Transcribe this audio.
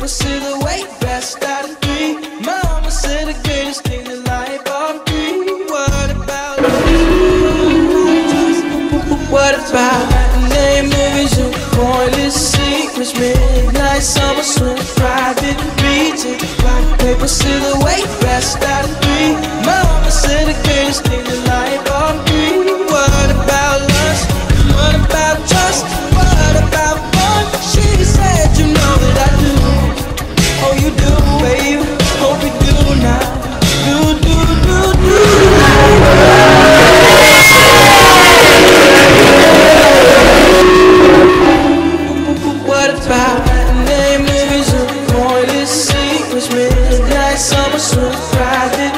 paper silhouette, best out of three. Mama said the greatest thing in life on three. What about what about matinee movies and pointless secrets, midnight summer swim, private beaches, black paper silhouette, best out of three. Mama said the greatest thing in life on three. What about lust? What about trust? What about fun? She said, you know that I do. Oh, you do, babe. Hope you do now. Do. What about matinee movies and pointless secrets, midnight summer swim, Friday